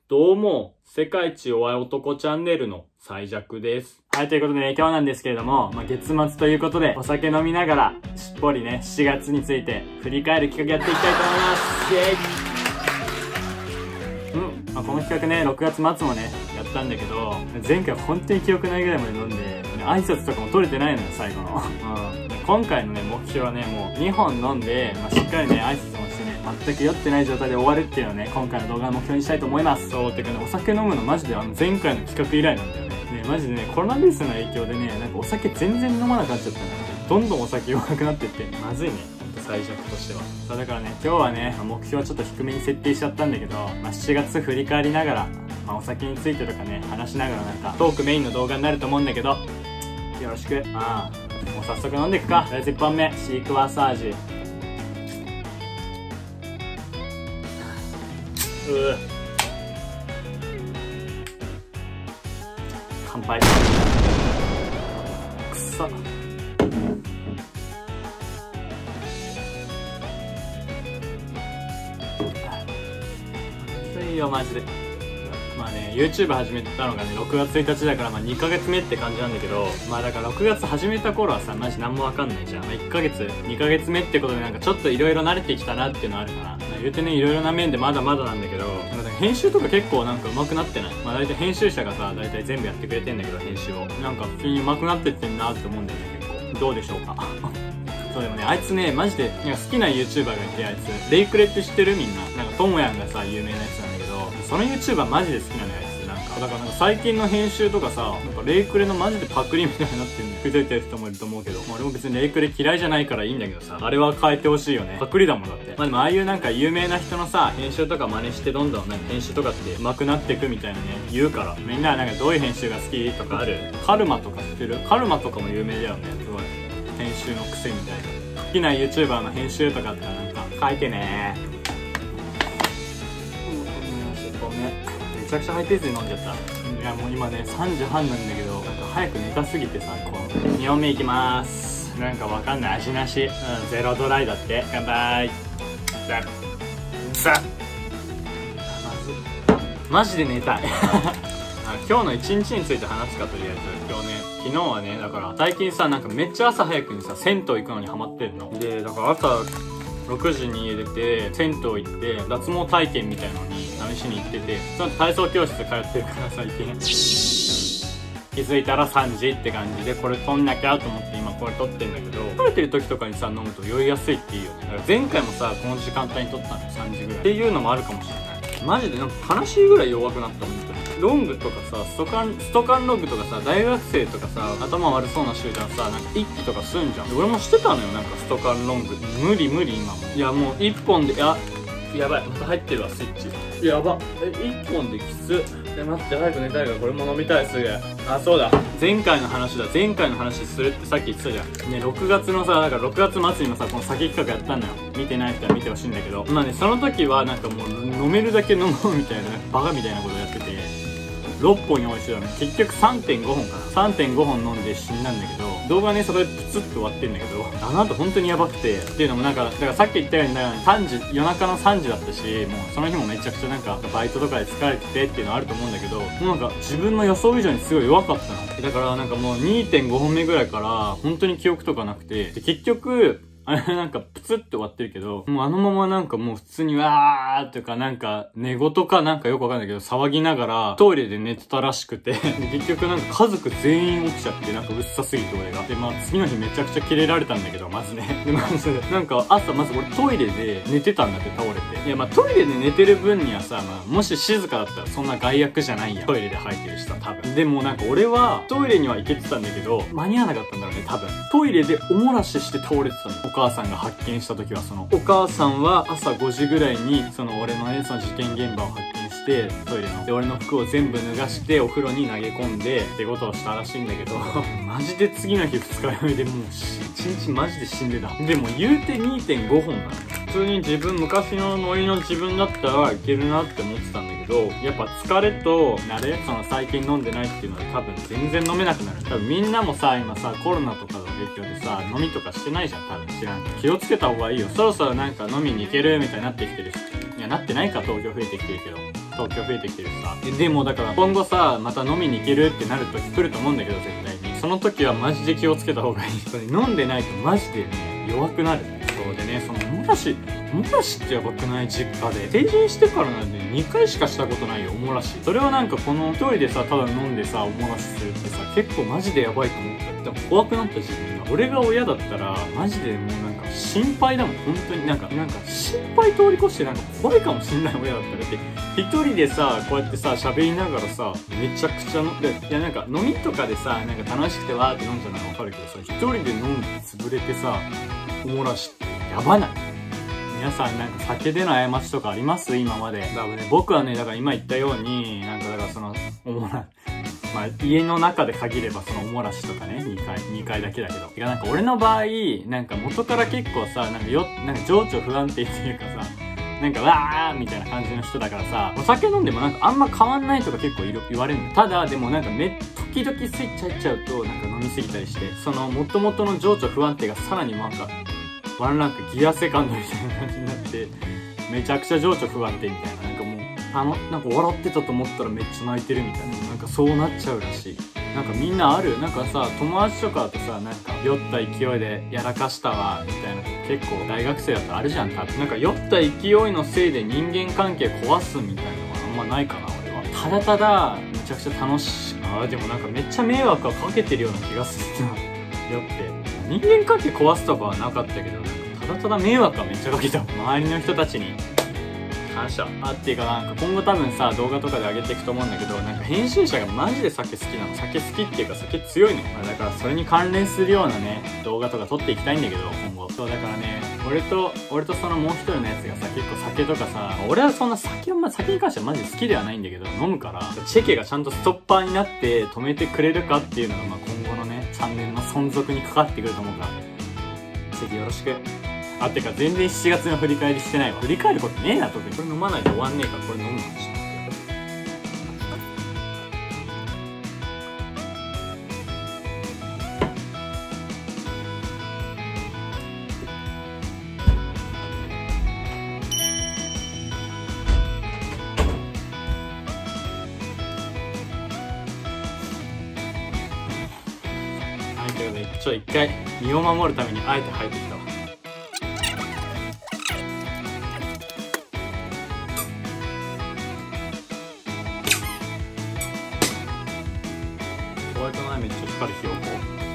どうも、世界一弱い男チャンネルの最弱です。はい、ということでね、今日なんですけれども、月末ということで、お酒飲みながら、しっぽりね、7月について振り返る企画やっていきたいと思います。イェイ！この企画ね、6月末もね、やったんだけど、前回本当に記憶ないぐらいまで飲んで、挨拶とかも取れてないのよ、最後の。今回のね、目標はね、もう2本飲んで、しっかりね、挨拶もしてね、全く酔ってない状態で終わるっていうのをね、今回の動画の目標にしたいと思います。そう、てかね、お酒飲むのマジで前回の企画以来なんだよね。マジでね、コロナウイルスの影響でね、なんかお酒全然飲まなくなっちゃったんだよね。どんどんお酒弱くなってって、まずいね。最弱としては。さあだからね、今日はね、目標はちょっと低めに設定しちゃったんだけど、7月振り返りながら、お酒についてとかね、話しながらなんか、トークメインの動画になると思うんだけど、よろしく。もう早速飲んでいくか。とりあえず1本目、シークワーサージ。乾杯。くっさ。いいよマジで。YouTube 始めたのがね6月1日だから2ヶ月目って感じなんだけど、だから6月始めた頃はさマジ何もわかんないじゃん。1ヶ月2ヶ月目ってことでなんかちょっといろいろ慣れてきたなっていうのはあるかな。言うてねいろいろな面でまだまだなんだけど、編集とか結構なんか上手くなってない？大体編集者がさ大体全部やってくれてんだけど、編集をなんか普通に上手くなってってんなって思うんだよね。結構どうでしょうか。そうでもね、あいつねマジでなんか好きな YouTuber がいて、あいつレイクレって知ってる？みんななんかともやんがさ有名なやつなんだけど、その YouTuber マジで好きなのよ。だからなんか最近の編集とかさ、なんかレイクレのマジでパクリみたいになってんの。くどいてる人もいると思うけど、俺も別にレイクレ嫌いじゃないからいいんだけどさ、あれは変えてほしいよね。パクリだもんだって。でもああいうなんか有名な人のさ、編集とか真似してどんどんなんか編集とかって上手くなっていくみたいなね、言うから。みんななんかどういう編集が好きとかある？カルマとか知ってる？カルマとかも有名だよね。すごい。編集の癖みたいな。好きな YouTuber の編集とかあったらなんか書いてね。めちゃくちゃハイペースで飲んじゃった。いやもう今ね3時半なんだけど、なんか早く寝たすぎてさ、2本目いきまーす。なんかわかんない、味なし。ゼロドライだって。乾杯。マジで寝たい。今日の一日について話すか。とりあえず今日ね、昨日はね、だから最近さなんかめっちゃ朝早くにさ銭湯行くのにハマってんので、だから朝6時に家出て銭湯行って脱毛体験みたいなのに試しに行ってて、ちょっと体操教室通ってるから最近気づいたら3時って感じで、これ撮んなきゃと思って今これ撮ってんだけど、疲れてる時とかにさ飲むと酔いやすいっていうよね。だから前回もさこの時間帯に撮ったの3時ぐらいっていうのもあるかもしれない。マジでなんか悲しいぐらい弱くなったもん。ロングとかさストカンロングとかさ、大学生とかさ頭悪そうな集団さなんか一気とかすんじゃん。俺もしてたのよ、なんかストカンロング。無理今も。いやもう1本で、やばい、また入ってるわスイッチ。やば、1本できつ。待って、早く寝たいからこれも飲みたい。すぐ。そうだ、前回の話するってさっき言ってたじゃんね。6月のさ、だから6月末にもさこの酒企画やったんだよ。見てない人は見てほしいんだけど、その時はなんかもう飲めるだけ飲もうみたいなバカみたいなことやってて、6本用意してたの。結局 3.5 本かな。 3.5 本飲んで死んだんだけど、動画ねそこでプツッと終わってんだけど、あの後本当にやばくて。っていうのもなんか、だからさっき言ったように夜中の3時だったし、もうその日もめちゃくちゃなんかバイトとかで疲れててっていうのあると思うんだけど、もうなんか自分の予想以上にすごい弱かったの。だからなんかもう 2.5 本目ぐらいから本当に記憶とかなくて、で結局あれなんかプツって終わってるけど、もうあのままなんかもう普通にわーとかなんか寝言かなんかよくわかんないけど騒ぎながらトイレで寝てたらしくて、結局なんか家族全員起きちゃって、なんかうっさすぎて俺が。で次の日めちゃくちゃキレられたんだけど、まずね。でなんか朝まず俺トイレで寝てたんだって倒れて。いやトイレで寝てる分にはさ、もし静かだったらそんな害悪じゃないや。トイレで吐いてるしさ、多分。でもなんか俺はトイレには行けてたんだけど、間に合わなかったんだろうね、多分。トイレでおもらしして倒れてたの。お母さんが発見した時は、お母さんは朝5時ぐらいに俺のね事件現場を発見して、トイレので俺の服を全部脱がしてお風呂に投げ込んでってことをしたらしいんだけどマジで次の日2日目でもう1日マジで死んでた。でも言うて 2.5 本なの。普通に昔のノリの自分だったらいけるなって思ってたんだけど、やっぱ疲れと慣れ、最近飲んでないっていうので多分全然飲めなくなる。多分みんなもさ今さコロナとかの影響でさ飲みとかしてないじゃん。多分知らん。気をつけた方がいいよ。そろそろなんか飲みに行けるみたいになってきてるし、いやなってないか、東京増えてきてるけど。 東京増えてきてるしさ。でもだから今後さ、また飲みに行けるってなる時来ると思うんだけど、絶対に。その時はマジで気をつけた方がいい。飲んでないとマジでね、弱くなる。そうでね、そのおもらしってやばくない？実家で成人してからなんで2回しかしたことないよ、おもらし。それはなんかこの一人でさ、ただ飲んでさ、おもらしするってさ、結構マジでやばいと思った。でも怖くなった自分が。俺が親だったらマジでもうなんか心配だもん、本当に。なんか心配通り越してなんか怖いかもしんない親だったら。って一人でさ、こうやってさ、喋りながらさ、めちゃくちゃいやなんか飲みとかでさ、なんか楽しくてわーって飲んじゃうのはわかるけどさ、一人で飲んで潰れてさ、おもらしってやばない？皆さんなんか酒での過ちとかあります？今まで。だからね、僕はね、だから今言ったように、なんかだからその、おもら、まあ家の中で限ればそのおもらしとかね、2回だけだけど。なんか俺の場合、なんか元から結構さ、なんか情緒不安定っていうかさ、なんかわーみたいな感じの人だからさ、お酒飲んでもなんかあんま変わんないとか結構言われるの。ただでもなんか時々スイッチ入っちゃうとなんか飲みすぎたりして、その元々の情緒不安定がさらになんか、ワンランクギアセカンドみたいな感じになって、めちゃくちゃ情緒不安定みたいな。なんかもう、なんか笑ってたと思ったらめっちゃ泣いてるみたいな。なんかそうなっちゃうらしい。なんかみんなある？なんかさ、友達とかだとさ、なんか酔った勢いでやらかしたわ、みたいな。結構大学生だとあるじゃん、多分。なんか酔った勢いのせいで人間関係壊すみたいなのはあんまないかな、俺は。ただただ、めちゃくちゃ楽しい。でもなんかめっちゃ迷惑はかけてるような気がするな。酔って。人間関係壊すとかはなかったけど、なんかただただ迷惑はめっちゃかけた。周りの人たちに感謝。っていうかなんか今後多分さ、動画とかで上げていくと思うんだけど、なんか編集者がマジで酒好きなの。酒好きっていうか酒強いの。だからそれに関連するようなね、動画とか撮っていきたいんだけど、今後。そうだからね、俺とそのもう一人のやつがさ、結構酒とかさ、俺はそんな酒に関してはマジで好きではないんだけど、飲むから、チェケがちゃんとストッパーになって止めてくれるかっていうのが、まあ今後のね、チャンネルの存続にかかってくると思うから、チェケよろしく。てか全然7月の振り返りしてないわ。振り返ることねえな、特に。これ飲まないと終わんねえから、これ飲むのかもしれない。はい、ということで、一回身を守るためにあえて入ってきたわ。ホワイトナイめっちゃ光るひよこ。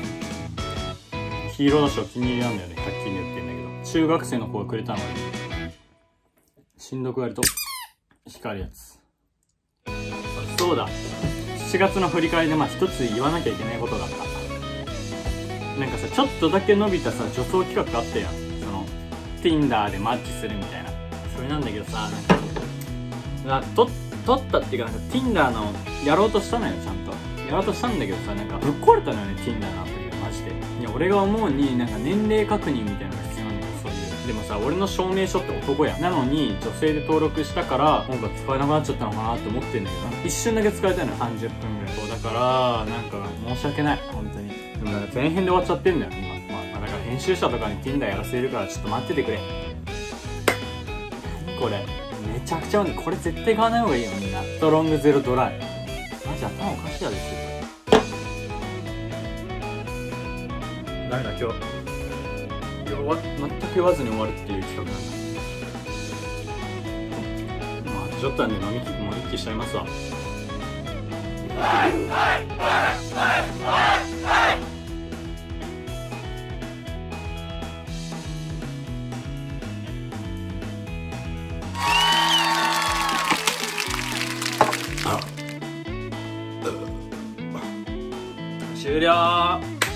黄色だしお気に入りなんだよね。100均で売ってんだけど。中学生の子がくれたのに、しんどくやると光るやつ。そうだ。7月の振り返りでまあ一つ言わなきゃいけないことがあった。なんかさ、ちょっとだけ伸びたさ、女装企画あったやん。その、Tinder でマッチするみたいな。それなんだけどさ、なんか、撮ったっていうか、なんか Tinder の、やろうとしたのよ、ちゃんと。やろうとしたんだけどさ、なんか、ぶっ壊れたのよね、Tinder のアプリが、マジで。いや、俺が思うに、なんか年齢確認みたいなのが必要なんだよ、そういう。でもさ、俺の証明書って男やん。なのに、女性で登録したから、なんか使えなくなっちゃったのかなって思ってんだけど、なんか一瞬だけ使えたのよ、30分ぐらい。そう、だから、なんか、申し訳ない、本当に。でもなんか前編で終わっちゃってんだよ、今。だから編集者とかに Tinder やらせるからちょっと待っててくれ。何これ。めちゃくちゃ多い。これ絶対買わない方がいいよ、みんな。ストロングゼロドライ。マジ頭おかしいやですよ、これ。ダメだ、今日。全く言わずに終わるっていう企画なんだ。まあ、ちょっとはね、飲み一気しちゃいますわ。終了。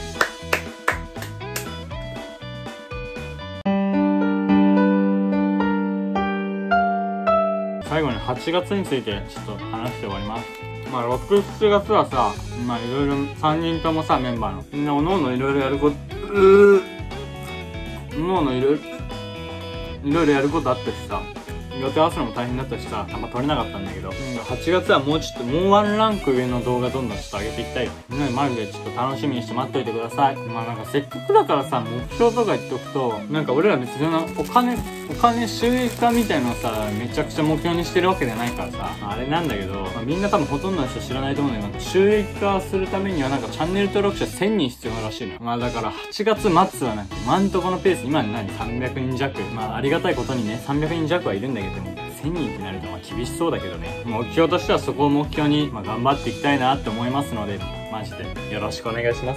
最後に8月についてちょっと話して終わります。まあ6、7月はさ、まあいろいろ3人ともさ、メンバーのみんなおのおのいろいろやることおのおのいろいろやることあったしさ、 予定合わせるのも大変だったしさ、あんま撮れなかったんだけど、8月はもうちょっともうワンランク上の動画どんどんちょっと上げていきたいよね。マジでちょっと楽しみにして待っといてください。まあなんかせっかくだからさ、目標とか言っとくと、なんか俺ら別にそんなお金収益化みたいのをさ、めちゃくちゃ目標にしてるわけじゃないからさ、あれなんだけど、まあ、みんな多分ほとんどの人知らないと思うんだけど、なんか収益化するためにはなんかチャンネル登録者1000人必要らしいのよ。まあだから8月末はなんか今んとこのペース、今何300人弱、まあありがたいことにね300人弱はいるんだけども、1000人ってなるとまあ厳しそうだけどね、目標としてはそこを目標に、まあ、頑張っていきたいなって思いますので、マジでよろしくお願いします。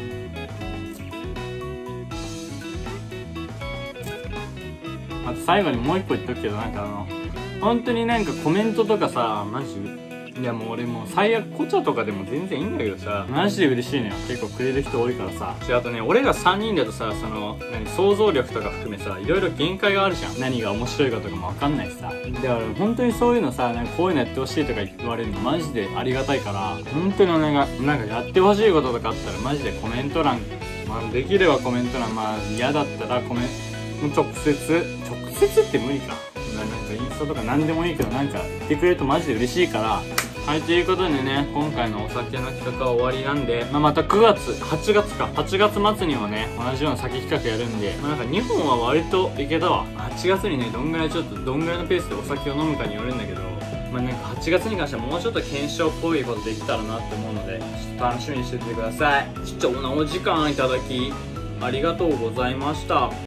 あと最後にもう一個言っとくけど、なんか本当になんかコメントとかさ、マジいやもう俺もう最悪コチャとかでも全然いいんだけどさ、マジで嬉しいのよ。結構くれる人多いからさ。あとね、俺ら3人だとさ、その想像力とか含めさ、いろいろ限界があるじゃん。何が面白いかとかも分かんないしさ。だから本当にそういうのさ、なんかこういうのやってほしいとか言われるのマジでありがたいから、本当にお願い。なんかやってほしいこととかあったらマジでコメント欄、まあできればコメント欄、まあ嫌だったら直接って無理か。なんかインスタとか何でもいいけど、なんか言ってくれるとマジで嬉しいから。はい、ということでね、今回のお酒の企画は終わりなんで、また8月末にもね、同じような酒企画やるんで、なんか2本は割といけたわ。8月にね、どんぐらいのペースでお酒を飲むかによるんだけど、なんか8月に関してはもうちょっと検証っぽいことできたらなって思うので、ちょっと楽しみにしててください。貴重なお時間いただき、ありがとうございました。